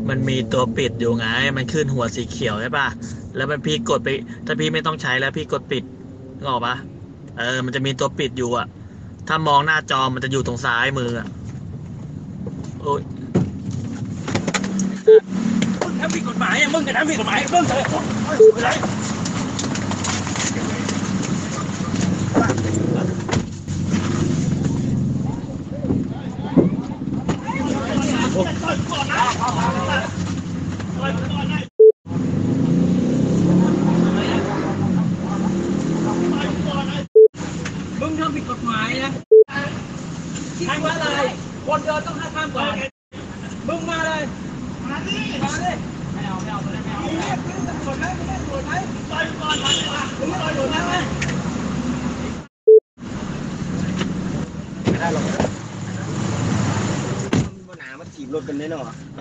มันมีตัวปิดอยู่ไงมันขึ้นหัวสีเขียวใช่ป่ะแล้วมันพี่กดไปถ้าพี่ไม่ต้องใช้แล้วพี่กดปิดนึกออกปะมันจะมีตัวปิดอยู่อ่ะถ้ามองหน้าจอมันจะอยู่ตรงซ้ายมืออ่ะโอ้ยมึงทำผิดกฎหมายมึงจะทำผิดกฎหมายมึงจะอะไรมึงทำผิดกฎหมายนะทางว่าอะไรคนเดินต้องข้ามก่อนมึงมาเลยมาดิไม่เอาตรวจไหมไม่ได้ตรวจไหมต่อยก่อนมึงไม่ต่อยโดนไหมไม่ได้หรอกมันหนามันถีบรถกันแน่นอน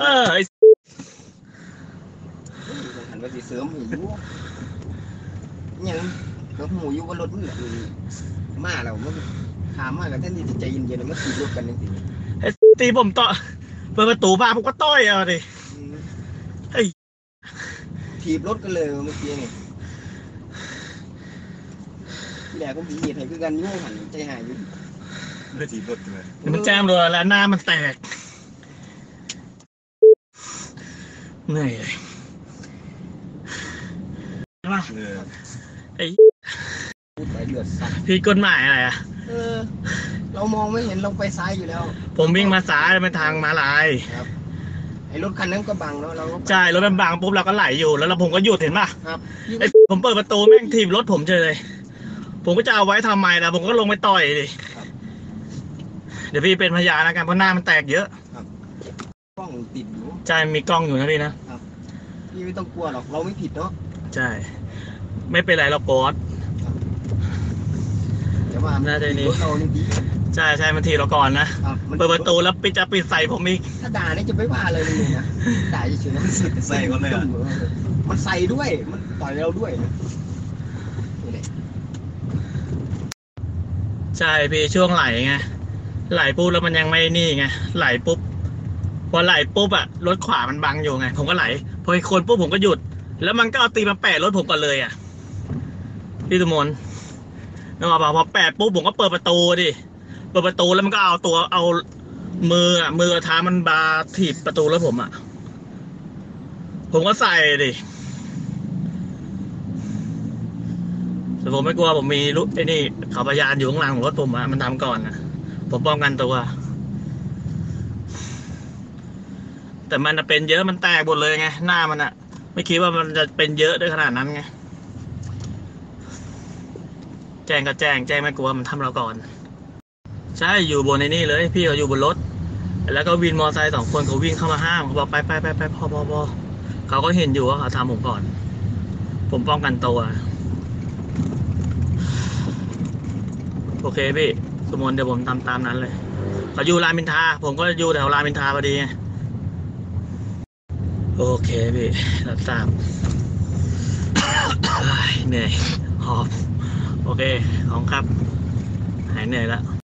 หันไปสีเสริมหูยังแล้วหูอยู่บนรถมันมาแล้วมันถามมากันแทนที่จะใจเย็นๆมันถีบรถกันจริงๆตีผมต่อเปิดประตูบ้านผมก็ต้อยเอาดิถีบรถกันเลยเมื่อกี้นี่ที่แรกผมถีบเหตุให้คือกันยุ่งหันใจหายอยู่ไม่ถีบรถเลยมันแจมเลยแล้วหน้ามันแตกเหนื่อยเลยใช่ปะไอ้พูดไปเดือดสัตว์พี่กฎหมายอะไรอ่ะเรามองไม่เห็นเราไปซ้ายอยู่แล้วผมวิ่งมาซ้ายเป็นทางม้าลายครับไอ้รถคันนั้นก็บังแล้วเราใช่รถมันบังปุ๊บเราก็ไหลอยู่แล้วผมก็หยุดเห็นป่ะครับไอ้ผมเปิดประตูแม่งถีบรถผมเลยผมก็จะเอาไว้ทำไมล่ะผมก็ลงไปต่อยดิเดี๋ยวพี่เป็นพยานนะกันเพราะหน้ามันแตกเยอะกล้องติดอยู่ใช่มีกล้องอยู่นะพี่นะพี่ไม่ต้องกลัวหรอกเราไม่ผิดเนาะใช่ไม่เป็นไรเราโกรธแต่ว่าน่าจะนี่เราจริงใช่มันทีเราก่อนนะเปิดประตูแล้วปิดใส่ผมอีกถ้าด่านี่จะไม่ว่าเลยนะด่าเฉยๆมันใส่ก็เลยมันใส่ด้วยมันต่อยเราด้วยใช่พี่ช่วงไหลไงไหลปุ๊บแล้วมันยังไม่นี่ไงไหลปุ๊บพอไหลปุ๊บอะรถขวามันบังอยู่ไงผมก็ไหลพออีกคนปุ๊บผมก็หยุดแล้วมันก็เอาตีมาแปะรถผมก่อนเลยอะพี่ตุมนนึกออกป่ะพอแปะปุ๊บผมก็เปิดประตูดิเปิดประตูแล้วมันก็เอามือเท้ามันบาถีบประตูแล้วผมอะผมก็ใส่ดิแต่ผมไม่กลัวผมมีลูกไอ้นี่เขาพยานอยู่ข้างหลังของรถผมอะมันทำก่อนนะผมป้องกันตัวแต่มันเป็นเยอะมันแตกหมดเลยไงหน้ามันอะไม่คิดว่ามันจะเป็นเยอะด้วยขนาดนั้นไงแจ้งก็แจ้งไม่กลัวมันทำเราก่อนใช่อยู่บนในนี่เลยพี่เขาอยู่บนรถแล้วก็วินมอเตอร์ไซค์2 คนเขาวิ่งเข้ามาห้ามเขาบอกไปพอเขาก็เห็นอยู่ว่าเขาทำผมก่อนผมป้องกันตัวโอเคพี่สมมติเดี๋ยวผมตามนั้นเลยเขาอยู่รามอินทราผมก็อยู่แถวรามอินทราพอดีไงโอเคพี่รับทราบเหนื่อยหอบโอเคขอบคุณครับหายเหนื่อยแล้ว